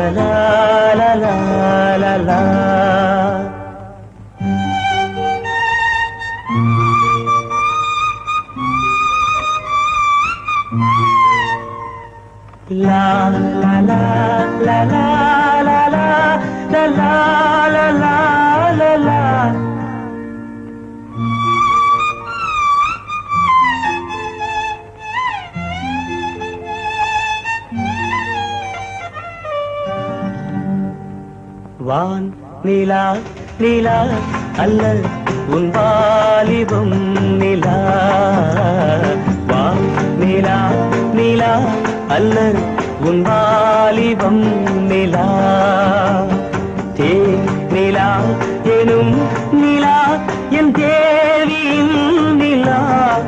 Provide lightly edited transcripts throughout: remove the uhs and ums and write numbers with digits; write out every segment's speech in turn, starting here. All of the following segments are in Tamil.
லா லா லா லா லா. La la la la la la la la la la la la la. வான் நிலா நிலா அல்ல உன் வாலிபம் நிலா. வான் நிலா நிலா அல்ல உன் வாலிபம் நிலா. தேன் நிலா எனும் நிலா என் தேவியின் நிலா.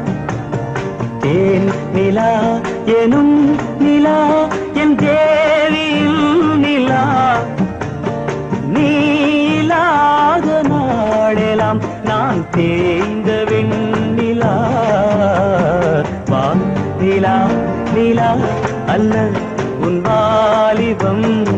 தேன் நிலா எனும் நிலா என் தேவியின் நிலா. நீலாத நாடெல்லாம் நான் தேய்ந்த வெண்ணிலா. வான் நிலா நிலா அல்ல உன் வாலிபம்